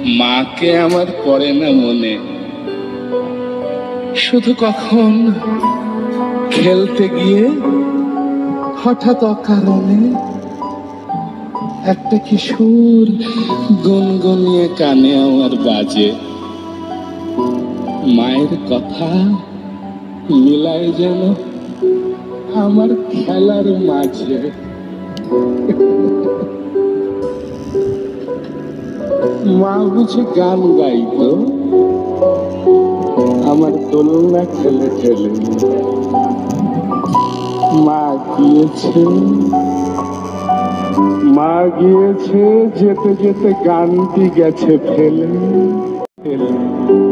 মাকে আমার পড়ে না মনে, শুধু কখন খেলতে গিয়ে হঠাৎ অকারণে একটা কিশোর গুনগুনিয়ে কানে আমার বাজে। মায়ের কথা মিলায় যেন আমার খেলার মাঝে। মা বুঝে গান গাইতো আমার দোলনা ঠেলে ঠেলে। মা গিয়েছে যেতে যেতে গানটি গেছে ফেলে ফেলে।